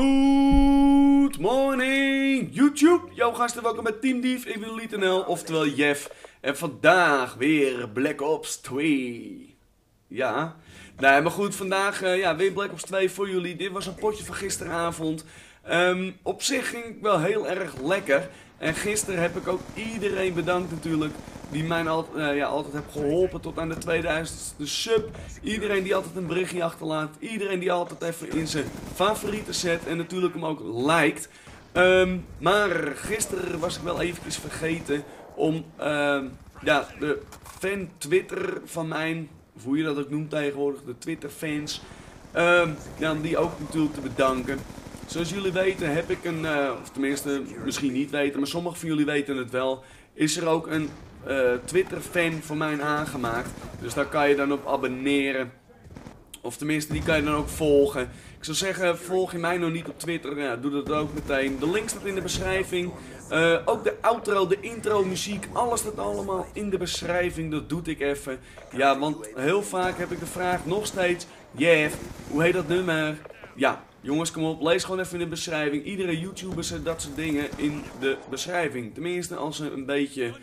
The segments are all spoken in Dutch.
Good morning YouTube! Yo gasten, welkom bij Team Dief. Ik ben Liet.nl, oftewel Jeff. En vandaag weer Black Ops 2. Ja, nee, maar goed, vandaag weer Black Ops 2 voor jullie. Dit was een potje van gisteravond. Op zich ging het wel heel erg lekker. En gisteren heb ik ook iedereen bedankt natuurlijk die mij altijd heeft geholpen tot aan de 2000ste sub. Iedereen die altijd een berichtje achterlaat. Iedereen die altijd even in zijn favorieten zet en natuurlijk hem ook liked. Maar gisteren was ik wel eventjes vergeten om de fan Twitter van mij, of hoe je dat ook noemt tegenwoordig, de Twitter fans, die ook natuurlijk te bedanken. Zoals jullie weten heb ik een, of tenminste misschien niet weten, maar sommigen van jullie weten het wel, is er ook een Twitter fan van mij aangemaakt. Dus daar kan je dan op abonneren. Of tenminste, die kan je dan ook volgen. Ik zou zeggen, volg je mij nog niet op Twitter, ja, doe dat ook meteen. De link staat in de beschrijving. Ook de outro, de intro, muziek, alles staat allemaal in de beschrijving. Dat doe ik even. Ja, want heel vaak heb ik de vraag nog steeds, Jeff, hoe heet dat nummer? Ja, jongens, kom op, lees gewoon even in de beschrijving. Iedere YouTuber zet dat soort dingen in de beschrijving. Tenminste, als ze een beetje,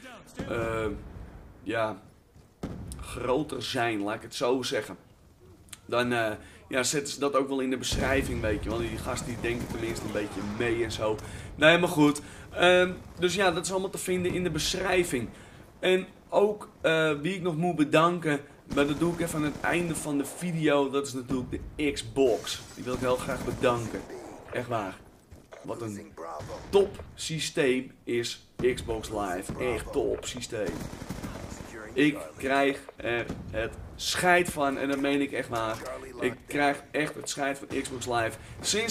groter zijn, laat ik het zo zeggen. Dan zetten ze dat ook wel in de beschrijving, weet je. Want die gasten die denken tenminste een beetje mee en zo. Nee, maar goed. Dus ja, dat is allemaal te vinden in de beschrijving. En ook wie ik nog moet bedanken, maar dat doe ik even aan het einde van de video. Dat is natuurlijk de Xbox. Die wil ik heel graag bedanken. Echt waar. Wat een top systeem is Xbox Live. Echt top systeem. Ik krijg er het scheid van en dat meen ik echt waar. Ik krijg echt het scheid van Xbox Live. Sinds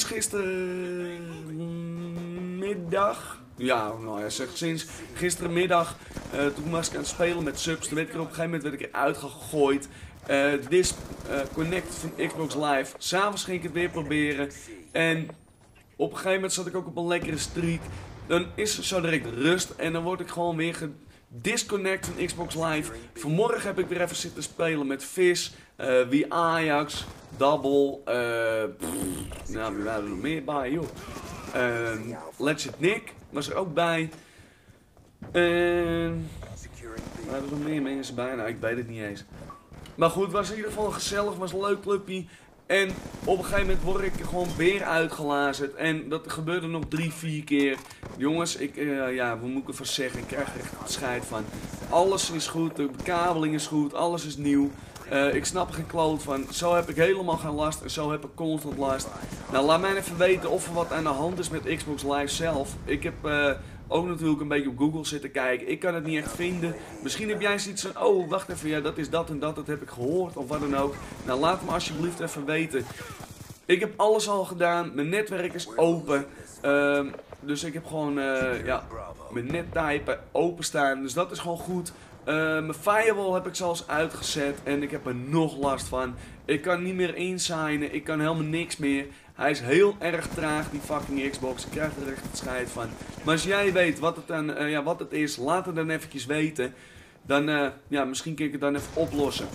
gistermiddag. Ja, nou ja, zeg sinds gistermiddag. Toen was ik aan het spelen met subs. Toen werd ik er op een gegeven moment eruit gegooid. Disconnect van Xbox Live. S'avonds ging ik het weer proberen. En op een gegeven moment zat ik ook op een lekkere streak. Dan is er zo direct rust. En dan word ik gewoon weer disconnect van Xbox Live. Vanmorgen heb ik weer even zitten spelen met Vis, wie Ajax, Double, wie waren er nog meer bij, joh. Legend Nick was er ook bij. Waren er nog meer mensen bij? Nou, ik weet het niet eens. Maar goed, het was in ieder geval gezellig, was een leuk clubje. En op een gegeven moment word ik gewoon weer uitgelazerd. En dat gebeurde nog 3-4 keer. Jongens, wat moet ik ervan zeggen? Ik krijg er echt het scheid van. Alles is goed, de bekabeling is goed, alles is nieuw. Ik snap er geen kloot van. Zo heb ik helemaal geen last en zo heb ik constant last. Nou, laat mij even weten of er wat aan de hand is met Xbox Live zelf. Ik heb ook natuurlijk een beetje op Google zitten kijken. Ik kan het niet echt vinden. Misschien heb jij zoiets van, oh wacht even, ja dat is dat en dat heb ik gehoord of wat dan ook. Nou, laat me alsjeblieft even weten. Ik heb alles al gedaan, mijn netwerk is open. Dus ik heb gewoon mijn nettypen openstaan, dus dat is gewoon goed. Mijn firewall heb ik zelfs uitgezet en ik heb er nog last van. Ik kan niet meer insignen, ik kan helemaal niks meer. Hij is heel erg traag, die fucking Xbox. Ik krijg er echt het scheid van. Maar als jij weet wat het is, laat het dan eventjes weten. Dan, misschien kan ik het dan even oplossen.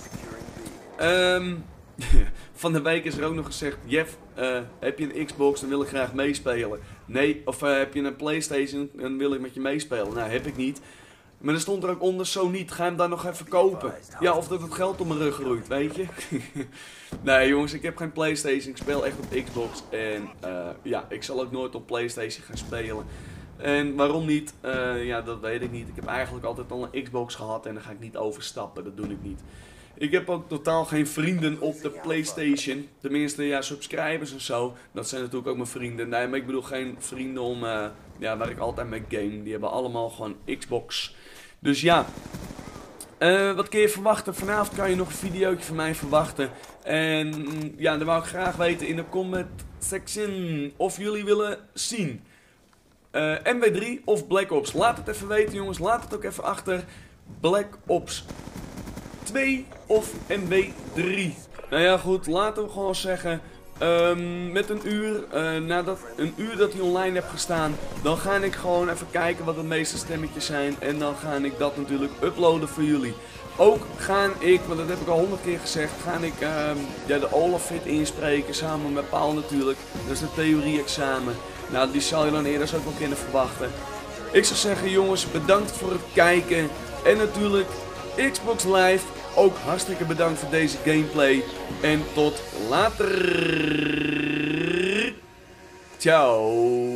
Van de week is er ook nog gezegd, Jeff, heb je een Xbox, dan wil ik graag meespelen. Nee, of heb je een PlayStation, dan wil ik met je meespelen. Nou, heb ik niet. Maar er stond er ook onder, zo niet, ga hem dan nog even kopen. Ja, of dat het geld om mijn rug groeit, weet je. Nee jongens, ik heb geen PlayStation, ik speel echt op Xbox. En ik zal ook nooit op PlayStation gaan spelen. En waarom niet, dat weet ik niet. Ik heb eigenlijk altijd al een Xbox gehad en daar ga ik niet overstappen, dat doe ik niet. Ik heb ook totaal geen vrienden op de PlayStation. Tenminste, subscribers en zo. Dat zijn natuurlijk ook mijn vrienden. Nee, maar ik bedoel geen vrienden om, waar ik altijd mee game. Die hebben allemaal gewoon Xbox. Dus ja. Wat kun je verwachten? Vanavond kan je nog een videootje van mij verwachten. En dan wou ik graag weten in de comment section of jullie willen zien. MW3 of Black Ops. Laat het even weten jongens. Laat het ook even achter. Black Ops 2 of MW3. Nou ja goed, laten we gewoon zeggen met een uur dat hij online heeft gestaan, dan ga ik gewoon even kijken wat de meeste stemmetjes zijn. En dan ga ik dat natuurlijk uploaden voor jullie. Ook ga ik, want dat heb ik al 100 keer gezegd, ga ik de Olafit inspreken samen met Paul natuurlijk. Dat is de theorie-examen. Nou, die zal je dan eerder ook wel kunnen verwachten. Ik zou zeggen jongens, bedankt voor het kijken. En natuurlijk Xbox Live, ook hartstikke bedankt voor deze gameplay. En tot later. Ciao.